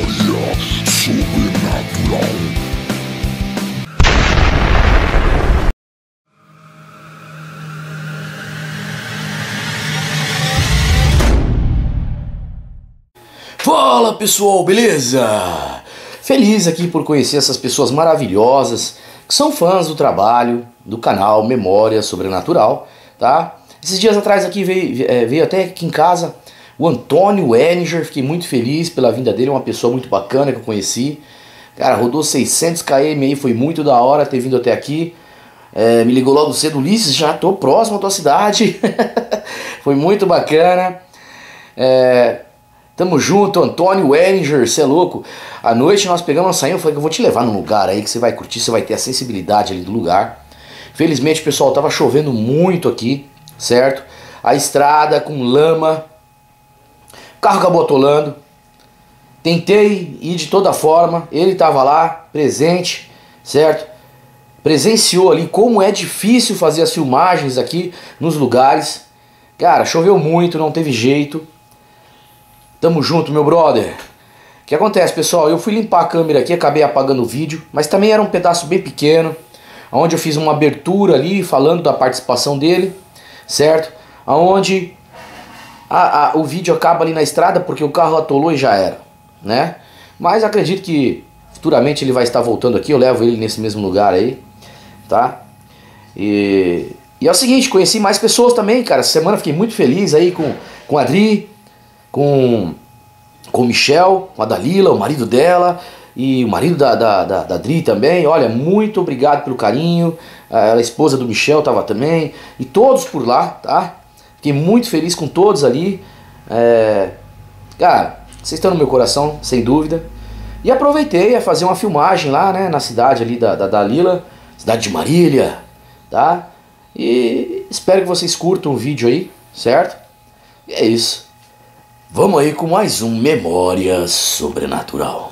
Memória sobrenatural. Fala pessoal, beleza? Feliz aqui por conhecer essas pessoas maravilhosas que são fãs do trabalho do canal Memória Sobrenatural, tá? Esses dias atrás aqui veio até aqui em casa o Antônio Henninger, fiquei muito feliz pela vinda dele, uma pessoa muito bacana que eu conheci. Cara, rodou 600 km aí, foi muito da hora ter vindo até aqui. Me ligou logo cedo, Ulisses, já tô próximo à tua cidade. Foi muito bacana. Tamo junto, Antônio Henninger, cê é louco. À noite nós pegamos, saímos, eu falei que eu vou te levar num lugar aí que você vai curtir, você vai ter a sensibilidade ali do lugar. Felizmente, pessoal, tava chovendo muito aqui, certo? A estrada com lama, o carro acabou atolando. Tentei ir de toda forma, ele tava lá, presente, certo? Presenciou ali como é difícil fazer as filmagens aqui nos lugares. Cara, choveu muito, não teve jeito. Tamo junto, meu brother. O que acontece, pessoal? Eu fui limpar a câmera aqui, acabei apagando o vídeo, mas também era um pedaço bem pequeno, onde eu fiz uma abertura ali, falando da participação dele, certo? Onde o vídeo acaba ali na estrada, porque o carro atolou e já era, né? Mas acredito que futuramente ele vai estar voltando aqui, eu levo ele nesse mesmo lugar aí, tá? E é o seguinte, conheci mais pessoas também, cara. Essa semana fiquei muito feliz aí com a Adri, com o Michel, com a Dalila, o marido dela e o marido da Adri também. Olha, muito obrigado pelo carinho. A esposa do Michel estava também, e todos por lá, tá? Fiquei muito feliz com todos ali. Cara, vocês estão no meu coração, sem dúvida. E aproveitei a fazer uma filmagem lá, né, na cidade ali da Dalila, cidade de Marília, tá? E espero que vocês curtam o vídeo aí, certo? E é isso. Vamos aí com mais um Memória Sobrenatural.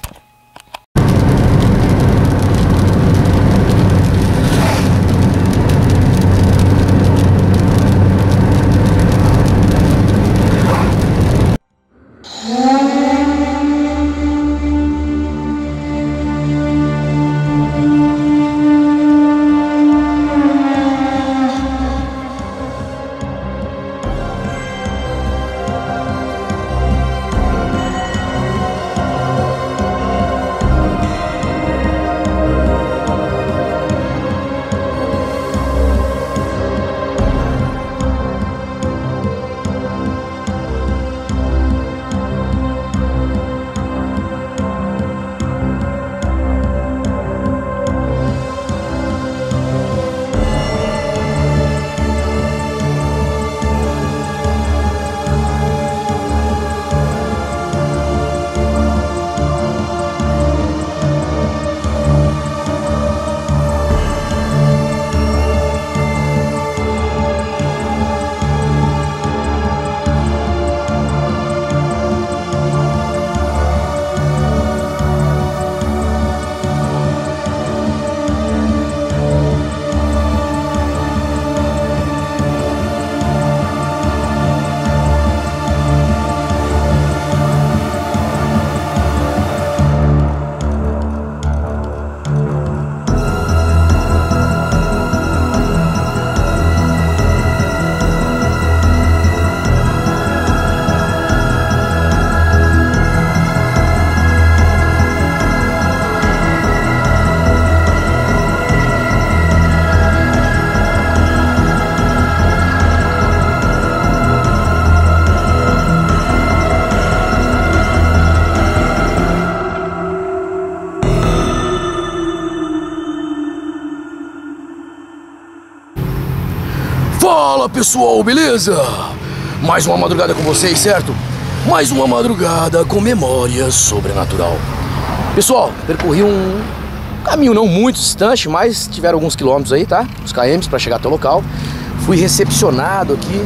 Fala pessoal, beleza? Mais uma madrugada com vocês, certo? Mais uma madrugada com Memória Sobrenatural. Pessoal, percorri um caminho não muito distante, mas tiveram alguns quilômetros aí, tá? Uns kms para chegar até o local. Fui recepcionado aqui.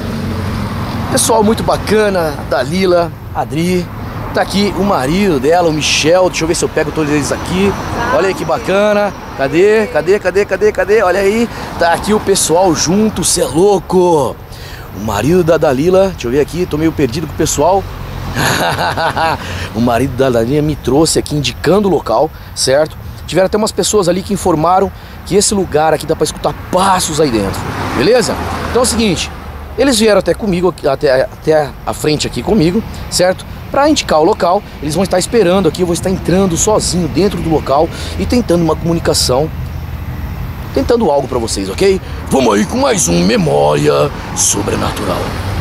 Pessoal muito bacana, a Dalila, a Adri. Tá aqui o marido dela, o Michel. Deixa eu ver se eu pego todos eles aqui. Olha aí que bacana. Cadê? Olha aí. Tá aqui o pessoal junto, cê é louco. O marido da Dalila, deixa eu ver aqui, tô meio perdido com o pessoal. O marido da Dalinha me trouxe aqui indicando o local, certo? Tiveram até umas pessoas ali que informaram que esse lugar aqui dá pra escutar passos aí dentro, beleza? Então é o seguinte, eles vieram até comigo, até a frente aqui comigo, certo? Pra indicar o local, eles vão estar esperando aqui, eu vou estar entrando sozinho dentro do local e tentando uma comunicação, tentando algo pra vocês, ok? Vamos aí com mais um Memória Sobrenatural.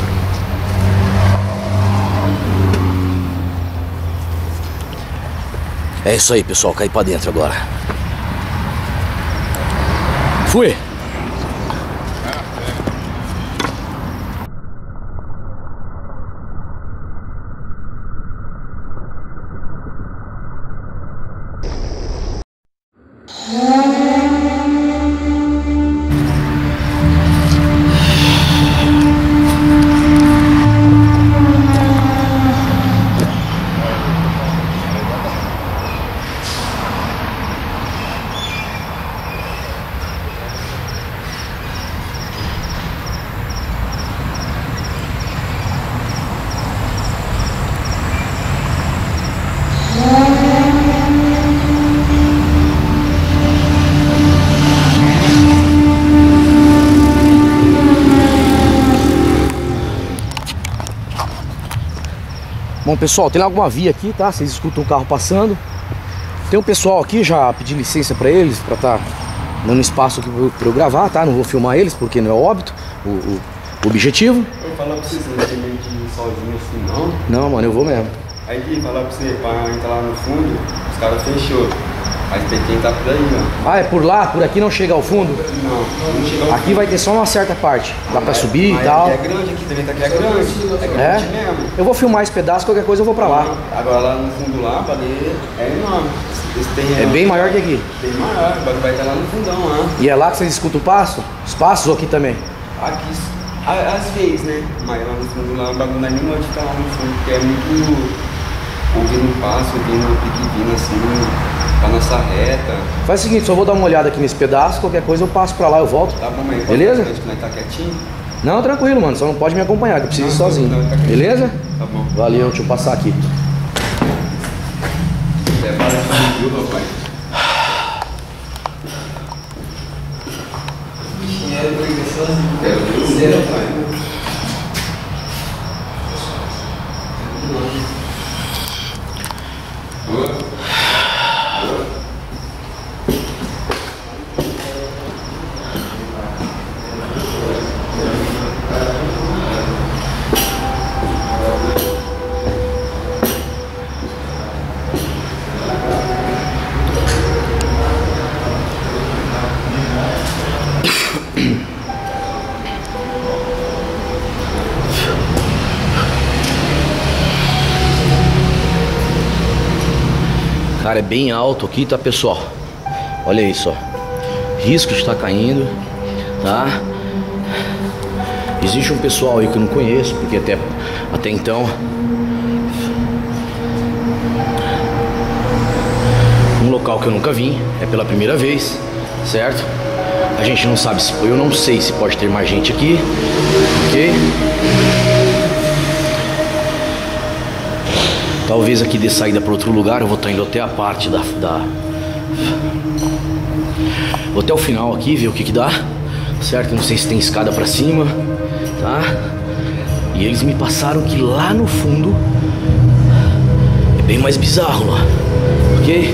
É isso aí, pessoal, cair pra dentro agora. Fui! Bom, pessoal, tem alguma via aqui, tá? Vocês escutam o carro passando. Tem um pessoal aqui, já pedi licença pra eles, pra tá dando espaço aqui pra eu gravar, tá? Não vou filmar eles, porque não é óbito o objetivo. Eu falar pra vocês, não tem meio que ir sozinho assim, não? Não, mano, eu vou mesmo. Aí que falar pra você, pra entrar lá no fundo, os caras fechou. Mas tem que entrar por aí, ó. Ah, é por lá? Por aqui não chega ao fundo? Não chega ao Aqui fundo. vai ter só uma certa parte. Dá pra subir e tal. Aqui é grande, aqui também tá aqui é grande. É grande mesmo. Eu vou filmar esse pedaço, qualquer coisa eu vou pra lá. Agora lá no fundo lá, o bagulho é enorme. Esse terreno É bem maior que aqui. bem maior, o bagulho vai estar lá no fundão lá. E é lá que vocês escutam o passo? Os passos ou aqui também? Aqui, às vezes, né? Mas lá no fundo lá, o bagulho não é nem onde ficar lá no fundo, porque é muito ouvindo passo, ouvindo pique assim. Pra nossa reta. Faz o seguinte, só vou dar uma olhada aqui nesse pedaço, qualquer coisa eu passo pra lá, eu volto. Tá bom, mas beleza? Que nós tá quietinho. Não, tranquilo, mano, só não pode me acompanhar, que eu preciso ir sozinho. Não, tá beleza? Tá bom. Valeu, deixa eu passar aqui. É barato, viu, papai? Quero pai. Cara, é bem alto aqui, tá, pessoal? Olha isso, ó. Risco de estar caindo, tá? Existe um pessoal aí que eu não conheço, porque até então um local que eu nunca vim, é pela primeira vez, certo? A gente não sabe se, eu não sei se pode ter mais gente aqui, ok? Talvez aqui dê saída para outro lugar. Eu vou estar indo até a parte vou até o final aqui, ver o que dá, certo? Não sei se tem escada para cima, tá? E eles me passaram que lá no fundo é bem mais bizarro lá, ok?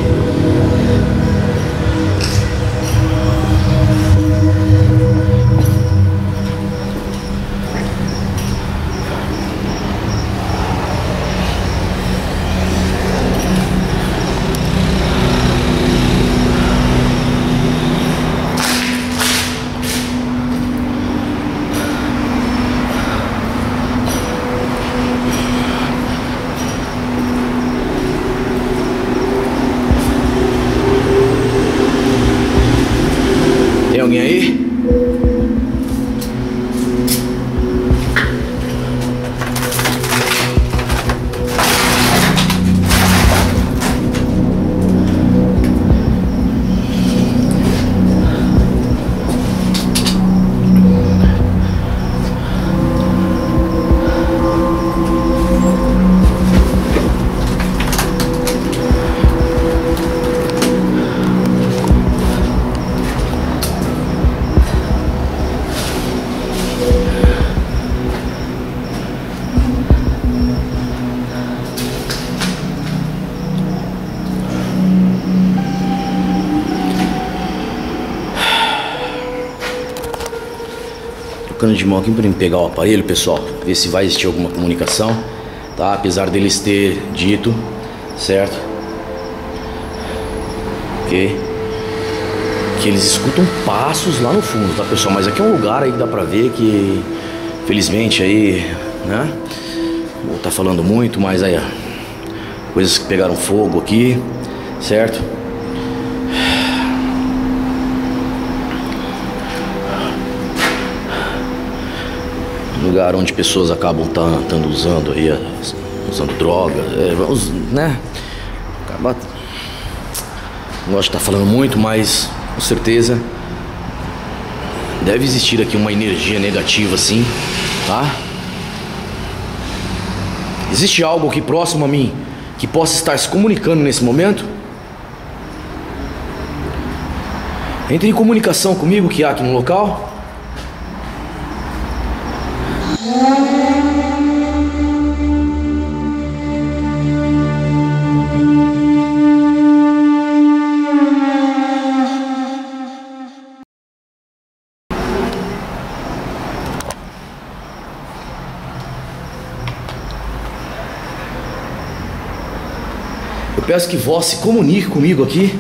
colocando de mão aqui para pegar o aparelho, pessoal, ver se vai existir alguma comunicação, tá? Apesar deles ter dito, certo? Que eles escutam passos lá no fundo, tá, pessoal? Mas aqui é um lugar aí que dá pra ver que, felizmente aí, né? Vou estar falando muito, mas aí, ó, coisas que pegaram fogo aqui, certo? Lugar onde pessoas acabam estando usando aí, usando droga, né? Acaba... Não gosto de estar falando muito, mas com certeza deve existir aqui uma energia negativa, assim, tá? Existe algo aqui próximo a mim que possa estar se comunicando nesse momento? Entre em comunicação comigo, que há aqui no local. Eu peço que vós se comunique comigo aqui.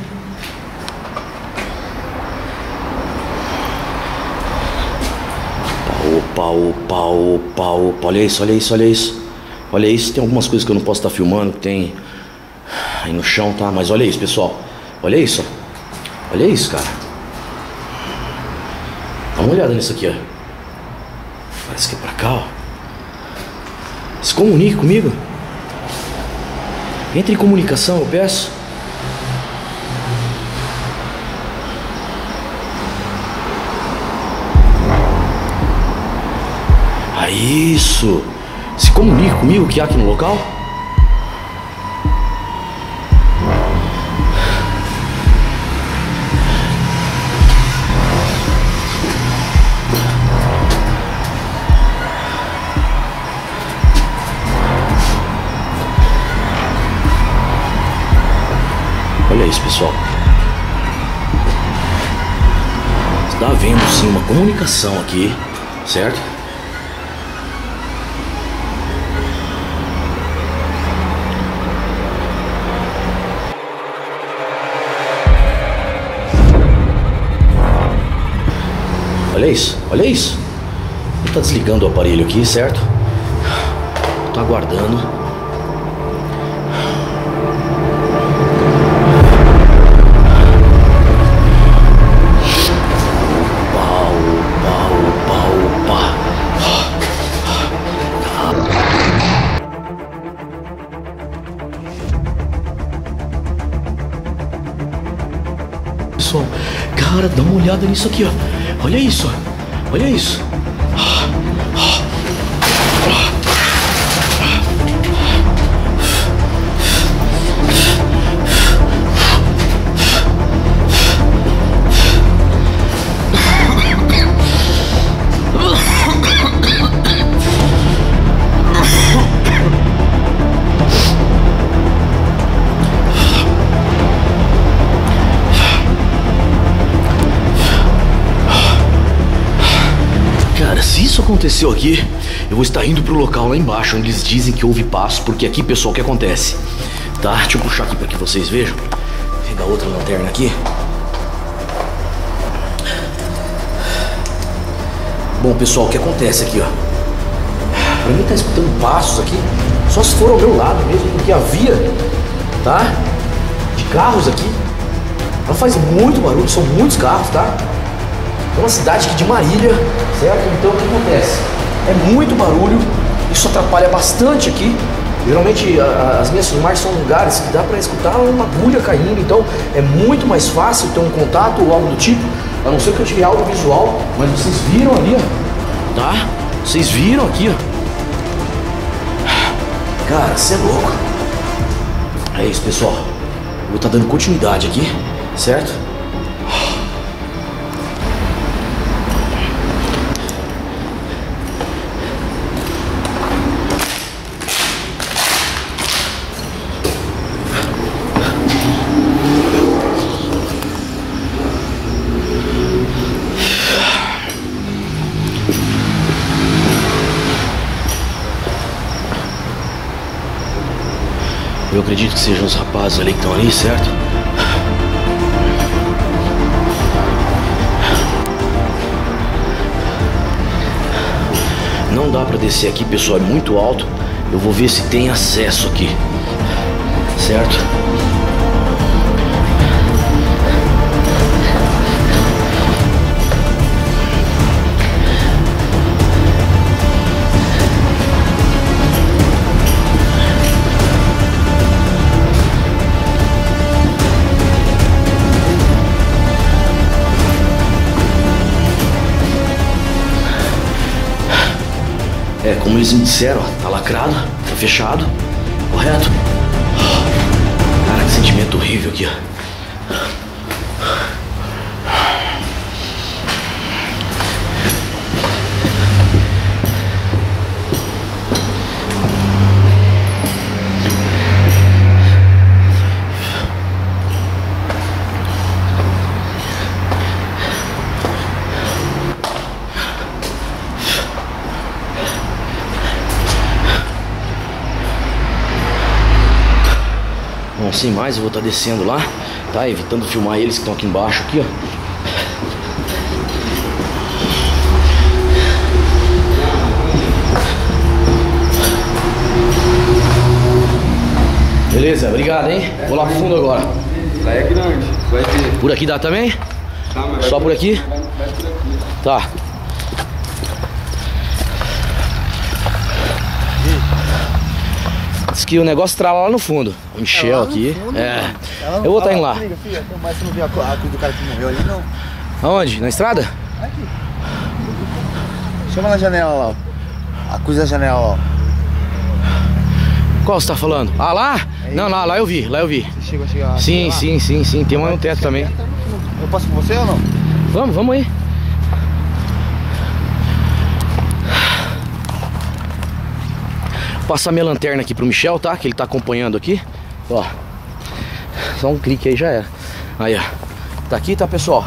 Opa, olha isso, olha isso, olha isso. Olha isso, tem algumas coisas que eu não posso estar filmando, que tem aí no chão, tá? Mas olha isso, pessoal. Olha isso, ó. Olha isso, cara. Dá uma olhada nisso aqui, ó. Parece que é pra cá, ó. Se comunique comigo. Entre em comunicação, eu peço. Isso. Se comunique comigo, o que há aqui no local. Olha isso, pessoal. Está havendo sim uma comunicação aqui, certo? Olha isso, olha isso. Ele tá desligando o aparelho aqui, certo? Tô aguardando. Opa. Pessoal, cara, dá uma olhada nisso aqui, ó. Olha isso, olha isso. Se isso aconteceu aqui, eu vou estar indo pro local lá embaixo, onde eles dizem que houve passo, porque aqui, pessoal, o que acontece? Tá? Deixa eu puxar aqui para que vocês vejam. Vou pegar outra lanterna aqui. Bom, pessoal, o que acontece aqui, ó? Pra mim tá escutando passos aqui, só se for ao meu lado mesmo, porque a via, tá? De carros aqui, ela faz muito barulho, são muitos carros, tá? É uma cidade aqui de Marília, certo? Então o que acontece? É muito barulho, isso atrapalha bastante aqui. Geralmente as minhas filmagens são lugares que dá pra escutar uma agulha caindo, então é muito mais fácil ter um contato ou algo do tipo, a não ser que eu tive audiovisual, mas vocês viram ali, ó, tá? Vocês viram aqui, ó. Cara, você é louco. É isso, pessoal. Eu vou estar dando continuidade aqui, certo? Eu acredito que sejam os rapazes ali que estão ali, certo? Não dá pra descer aqui, pessoal, é muito alto. Eu vou ver se tem acesso aqui, certo? É, como eles me disseram, ó, tá lacrado, tá fechado, correto? Cara, que sentimento horrível aqui, ó. Bom, sem mais, eu vou estar descendo lá, tá? Evitando filmar eles que estão aqui embaixo, aqui, ó. Beleza, obrigado, hein? Vou lá pro fundo agora. Lá é grande, vai ter. Por aqui dá também? Tá, mas Só por aqui? Vai por aqui. Tá. Diz que o negócio trava lá no fundo. O Michel aqui. Fundo, é. Eu vou estar indo lá. Mas você não viu a cruz do cara que morreu ali, não? Aonde? Na estrada? Aqui. Chama na janela lá, ó. A cruz da janela, ó. Qual você tá falando? Ah, lá? Não, lá eu vi, lá eu vi. Você chegou a chegar. Sim, sim, sim, sim. Tem uma no teto também. Eu posso com você ou não? Vamos aí. Vou passar minha lanterna aqui pro Michel, tá? Que ele tá acompanhando aqui. Ó. Só um clique aí já era. Aí, ó. Tá aqui, tá, pessoal?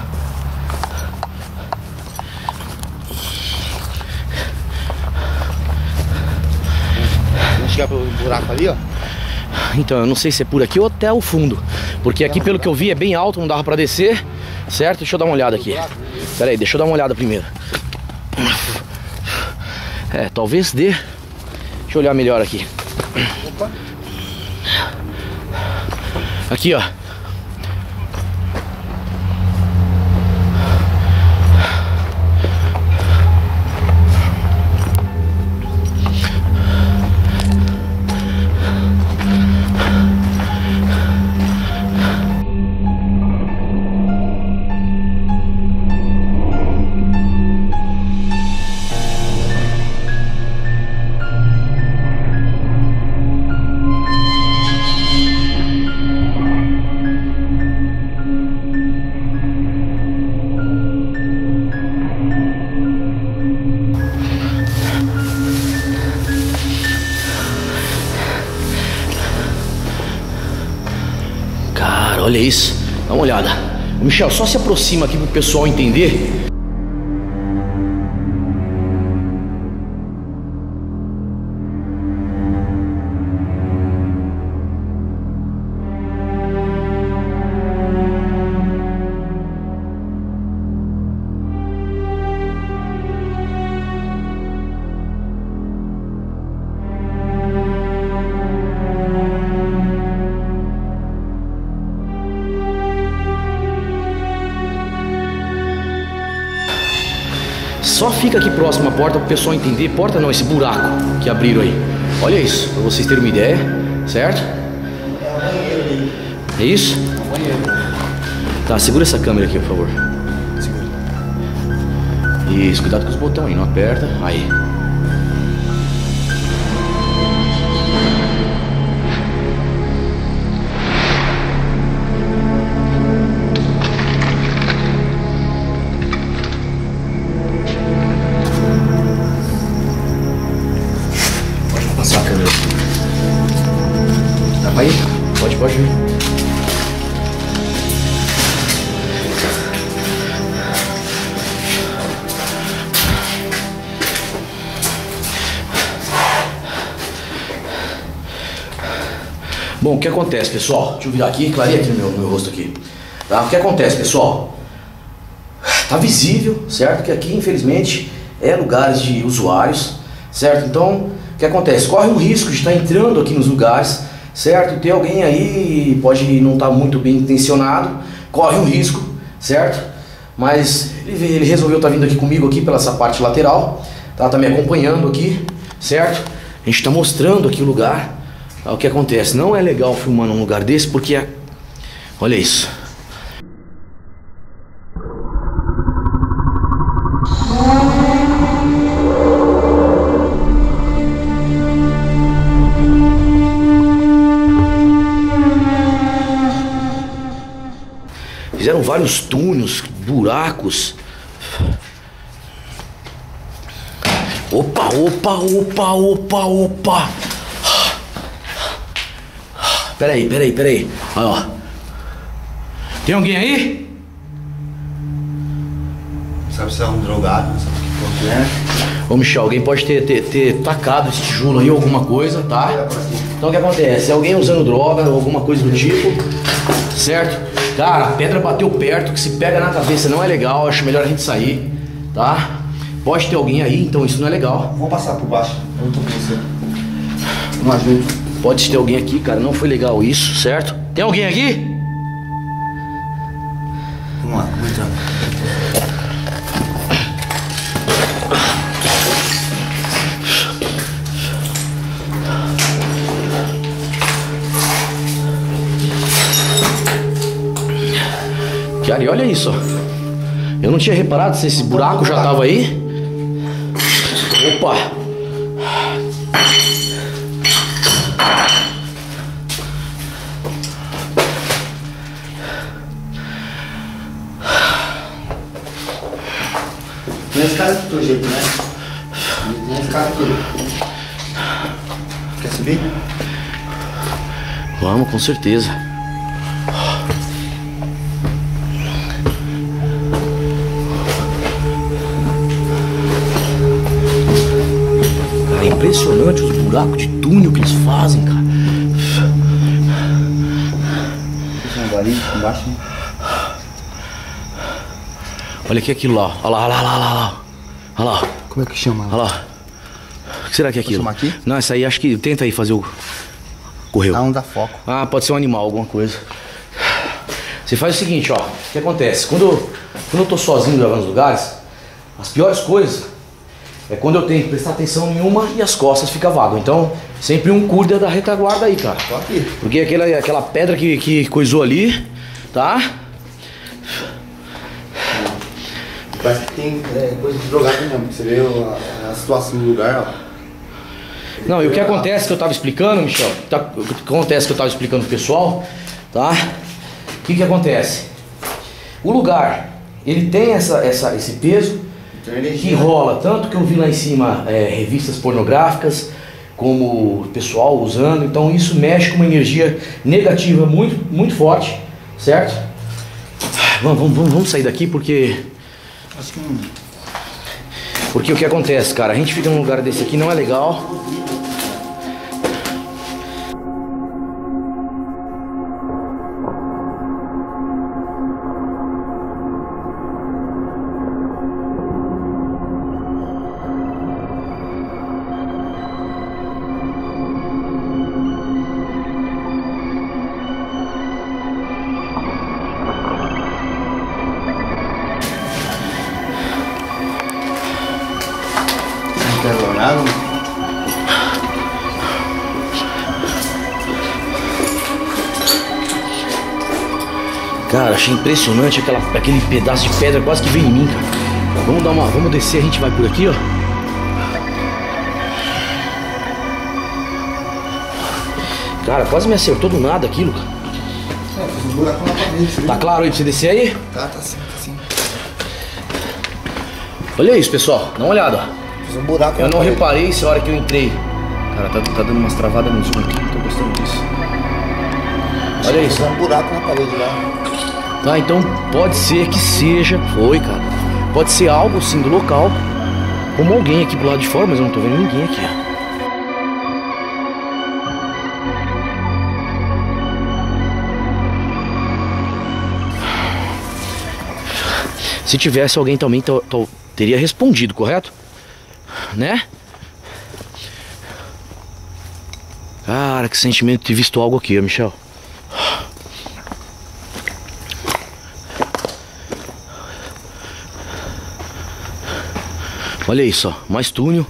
Vamos chegar pro buraco ali, ó. Então, eu não sei se é por aqui ou até o fundo. Porque aqui, pelo que eu vi, é bem alto, não dava pra descer. Certo? Deixa eu dar uma olhada aqui. Pera aí, deixa eu dar uma olhada primeiro. É, talvez dê. Deixa eu olhar melhor aqui. Opa. Aqui, ó. Olha isso, dá uma olhada. Ô, Michel, só se aproxima aqui pro pessoal entender. Só fica aqui próximo à porta pro pessoal entender. Porta não, esse buraco que abriram aí. Olha isso, pra vocês terem uma ideia, certo? É isso? Tá, segura essa câmera aqui, por favor. Isso, cuidado com os botões aí, não aperta. Aí. Passar a câmera. Dá pra ir? Pode vir. Bom, o que acontece, pessoal? Deixa eu virar aqui, clareia aqui no meu rosto aqui. Tá? O que acontece, pessoal? Tá visível, certo? Que aqui, infelizmente, é lugares de usuários, certo? Então, o que acontece? Corre um risco de estar entrando aqui nos lugares, certo? Tem alguém aí, pode não estar muito bem intencionado, corre um risco, certo? Mas ele resolveu estar vindo aqui comigo aqui pela essa parte lateral, tá me acompanhando aqui, certo? A gente está mostrando aqui o lugar. Tá? O que acontece? Não é legal filmar num lugar desse porque olha isso. Fizeram vários túneis, buracos. Opa, opa, opa, opa, opa. Peraí. Olha, ó. Tem alguém aí? Sabe se é um drogado, não sabe o que é. Ô Michel, alguém pode ter tacado esse tijolo aí ou alguma coisa, tá? Então o que acontece? É alguém usando droga ou alguma coisa do tipo, certo? Cara, a pedra bateu perto, que se pega na cabeça não é legal, acho melhor a gente sair, tá? Pode ter alguém aí, então isso não é legal. Vamos passar por baixo, eu não tô com você. Não ajuda. Pode ter alguém aqui, cara, não foi legal isso, certo? Tem alguém aqui? Vamos lá, vamos entrar. Cara, e olha isso, ó. Eu não tinha reparado se esse buraco já tava aí. Opa! Tem esse cara do teu jeito, né? Tem esse cara aqui. Quer subir? Vamos, com certeza. Cara, é impressionante os buracos de túnel que eles fazem, cara. Tem um galinho embaixo, né? Olha aqui aquilo lá. Olha lá, olha lá, olha lá. Olha lá. Como é que chama? Olha lá. O que será que é aquilo? chamar aqui? Não, essa aí acho que... Tenta aí fazer o... Correu. Ah, não dá foco. Ah, pode ser um animal, alguma coisa. Você faz o seguinte, ó. O que acontece? Quando eu tô sozinho gravando os lugares, as piores coisas é quando eu tenho que prestar atenção em uma e as costas ficam vagas. Então, sempre um cuida da retaguarda aí, cara. Tô aqui. Porque aquela pedra que coisou ali, tá? Parece que tem coisa de drogado mesmo. Você vê a situação do lugar, ó. Não, e o que acontece que eu tava explicando, Michel? O que acontece que eu tava explicando pro pessoal, tá? O que acontece? O lugar, ele tem esse peso que rola, tanto que eu vi lá em cima revistas pornográficas, como o pessoal usando, então isso mexe com uma energia negativa muito, muito forte, certo? Vamos sair daqui porque... Acho que não. Porque o que acontece, cara? A gente fica num lugar desse aqui, não é legal. Cara, achei impressionante aquele pedaço de pedra quase que veio em mim, cara. Vamos descer, a gente vai por aqui, ó. Cara, quase me acertou do nada aquilo, cara. Fiz um buraco na parede. Tá claro aí pra você descer aí? Tá sim, tá sim. Olha isso, pessoal, dá uma olhada, ó. Fiz um buraco. Eu não reparei isso a hora que eu entrei. Cara, tá dando umas travadas no zoom aqui, não tô gostando disso. Olha isso. Fiz um buraco na parede lá. Tá, então pode ser que seja... Foi, cara. Pode ser algo, sim, do local. Como alguém aqui pro lado de fora, mas eu não tô vendo ninguém aqui, ó. Se tivesse alguém também teria respondido, correto? Né? Cara, que sentimento de ter visto algo aqui, Michel. Olha isso, ó, mais túnel.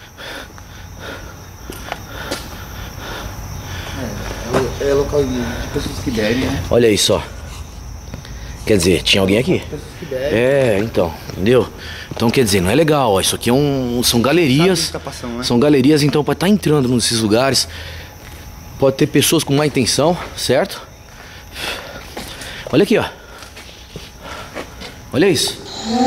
É local de pessoas que bebem, né? Olha isso, ó. Quer dizer, tinha alguém aqui? É, então, entendeu? Então quer dizer, não é legal, ó. Isso aqui são galerias. São galerias, então para estar entrando nesses lugares pode ter pessoas com má intenção, certo? Olha aqui, ó. Olha isso.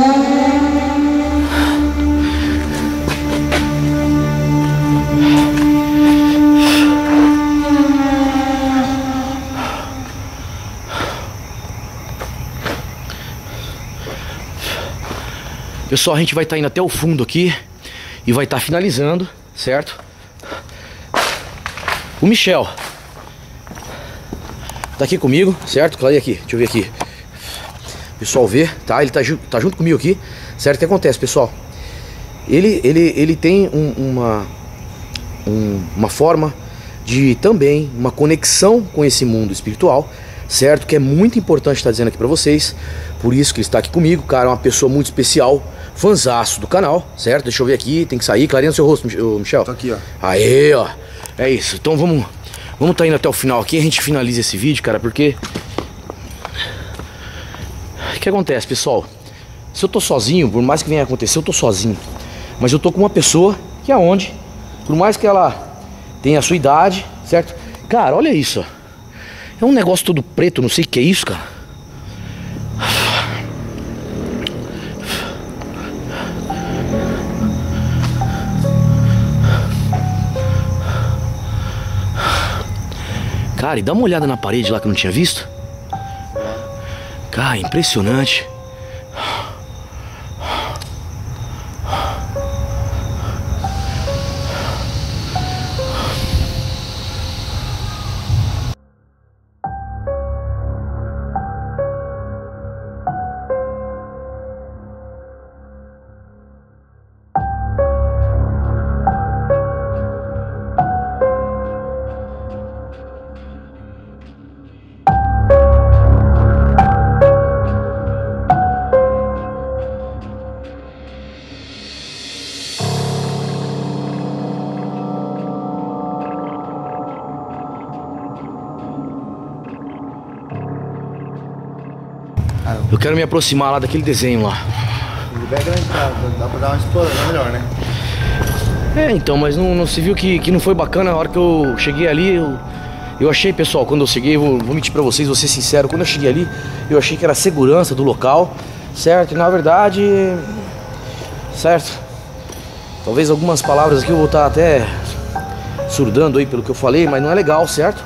Pessoal, a gente vai estar indo até o fundo aqui e vai estar finalizando, certo? O Michel tá aqui comigo, certo? Cadê aqui? Deixa eu ver aqui. O pessoal vê, tá? Ele tá junto comigo aqui, certo? O que acontece, pessoal? Ele tem uma forma de também uma conexão com esse mundo espiritual, certo? Que é muito importante estar dizendo aqui pra vocês. Por isso que ele está aqui comigo, cara, é uma pessoa muito especial, fanzaço do canal, certo? Deixa eu ver aqui, tem que sair, clareia no seu rosto, Michel. Tá aqui, ó. Aê, ó. É isso, então vamos tá indo até o final aqui, a gente finaliza esse vídeo, cara, porque... O que acontece, pessoal? Se eu tô sozinho, por mais que venha acontecer, eu tô sozinho. Mas eu tô com uma pessoa que é onde, por mais que ela tenha a sua idade, certo? Cara, olha isso, ó. É um negócio todo preto, não sei o que é isso, cara. Cara, e dá uma olhada na parede lá que eu não tinha visto. Cara, impressionante. Eu quero me aproximar lá daquele desenho lá. Ele é grande, dá pra dar uma explorada melhor, né? É, então, mas não se viu que não foi bacana. Na hora que eu cheguei ali, eu achei, pessoal, quando eu cheguei, vou mentir pra vocês, vou ser sincero, quando eu cheguei ali, eu achei que era a segurança do local, certo? E na verdade, certo? Talvez algumas palavras aqui eu vou estar até surdando aí pelo que eu falei, mas não é legal, certo?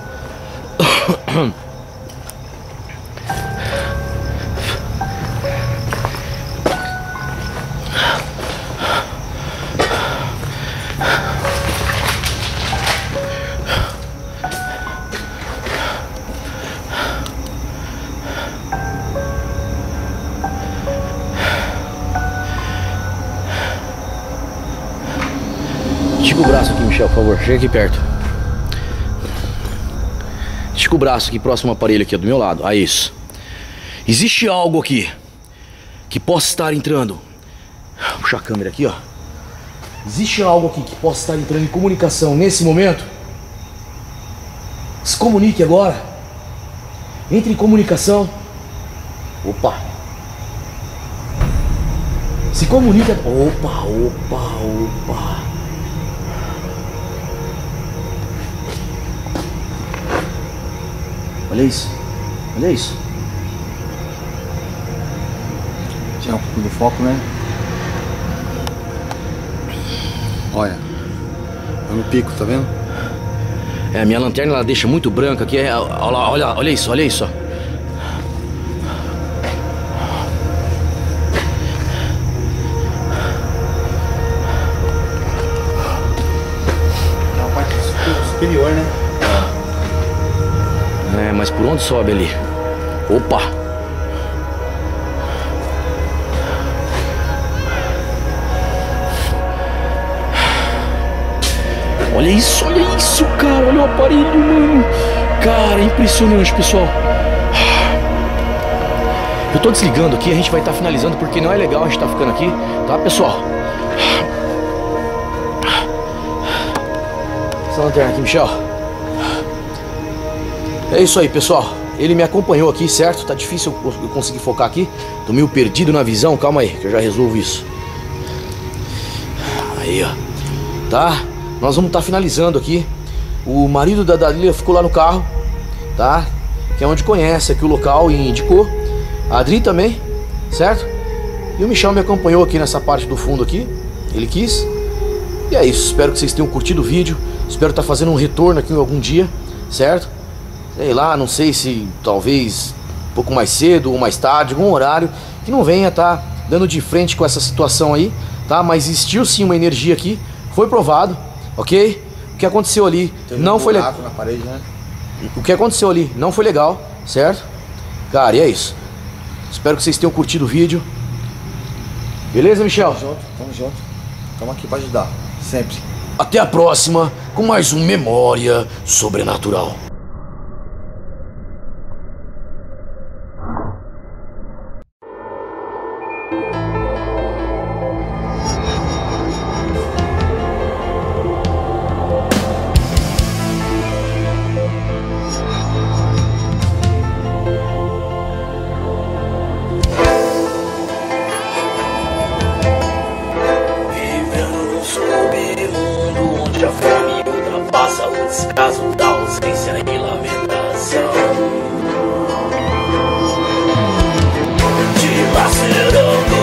Estica o braço aqui, Michel, por favor. Chega aqui perto. Estica o braço aqui, próximo ao aparelho aqui, do meu lado. Aí, isso. Existe algo aqui que possa estar entrando. Vou puxar a câmera aqui, ó. Existe algo aqui que possa estar entrando em comunicação nesse momento? Se comunique agora. Entre em comunicação. Opa. Se comunica. Opa, opa, opa. Olha isso. Olha isso. Tirar um pouco do foco, né? Olha. É no pico, tá vendo? É, a minha lanterna ela deixa muito branca aqui. Olha isso, olha isso. É uma parte superior, né? É, mas por onde sobe ali? Opa! Olha isso, cara. Olha o aparelho, mano. Cara, é impressionante, pessoal. Eu tô desligando aqui, a gente vai estar finalizando porque não é legal a gente estar ficando aqui, tá, pessoal? Essa lanterna aqui, Michel. É isso aí, pessoal. Ele me acompanhou aqui, certo? Tá difícil eu conseguir focar aqui. Tô meio perdido na visão. Calma aí, que eu já resolvo isso. Aí, ó. Tá? Nós vamos estar finalizando aqui. O marido da Dalila ficou lá no carro, tá? Que é onde conhece aqui o local e indicou. A Adri também, certo? E o Michel me acompanhou aqui nessa parte do fundo aqui. Ele quis. E é isso. Espero que vocês tenham curtido o vídeo. Espero estar fazendo um retorno aqui algum dia, certo? Sei lá, não sei se talvez um pouco mais cedo ou mais tarde, algum horário que não venha tá dando de frente com essa situação aí, tá? Mas existiu sim uma energia aqui, foi provado, ok? O que aconteceu ali não foi legal. Na parede, né? O que aconteceu ali não foi legal, certo? Cara, e é isso. Espero que vocês tenham curtido o vídeo. Beleza, Michel? Tamo junto. Tamo aqui pra ajudar, sempre. Até a próxima com mais um Memória Sobrenatural. A fome ultrapassa o descaso da ausência e lamentação. Dilacerando